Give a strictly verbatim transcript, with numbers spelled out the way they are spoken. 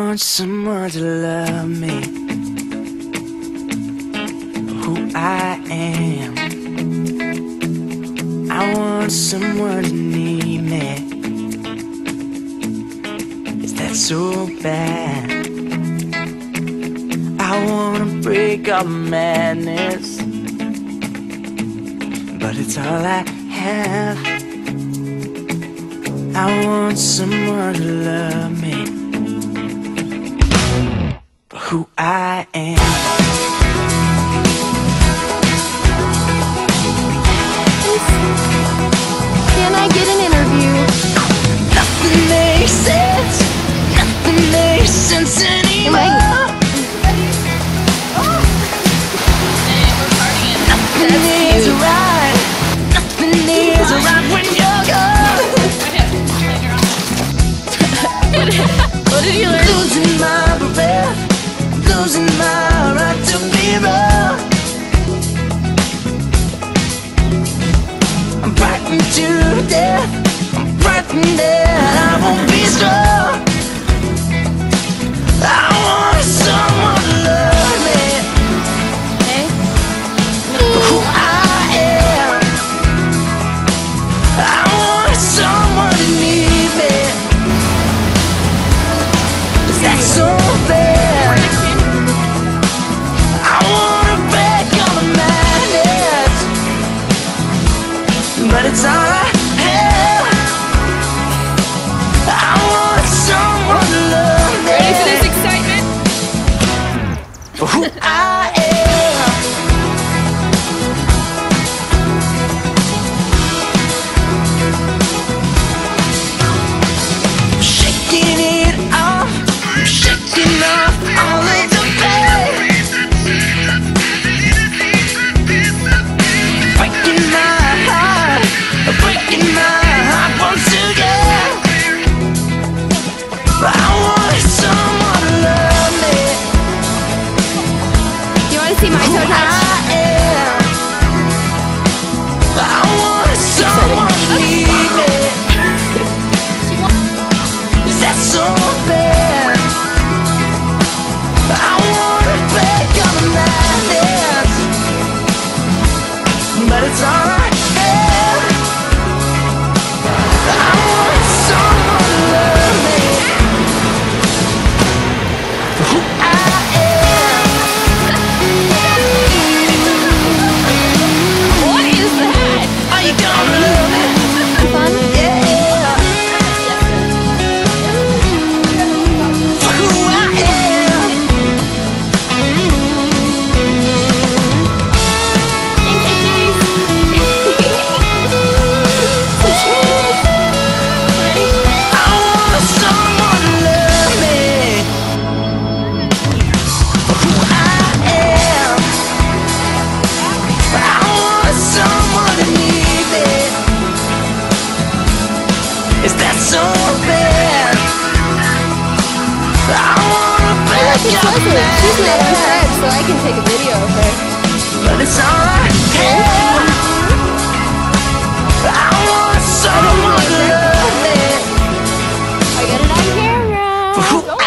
want someone to love me, who I am. I want someone to need me. Is that so bad? I wanna break all madness, but it's all I have. I want someone to love me, for who I am. Can I get an interview? Nothing makes sense. Nothing makes sense anymore. Nothing is right. Nothing is right when you're gone. What did you learn? Losing my breath, losing my right to be wrong. I'm frightened to death. I'm frightened that I won't be strong. I want someone to love me, Hey? for who I am. I want someone to need me. Is that so bad? I wanna break all the madness, but it's all I have. I want someone to love me, Ready for this excitement? for who I am. I'm shaking it off, I'm shaking off all of the pain, breaking my heart, breaking my heart once again. I want someone to love me, You want to see my toe who touch? I am. I want someone to need me. Is that so bad? I wanna break all the madness, but it's all I have. I want someone to love me, for who I am. What is that? Are you gonna love me? Fun? Yeah. For who I am. I want someone to love me, for who I am. I want someone to need me. Is that so bad? I wanna break She's your not on madness, set, so I can take a video of her. but it's all I have. I want someone to love me, I got it on camera. for who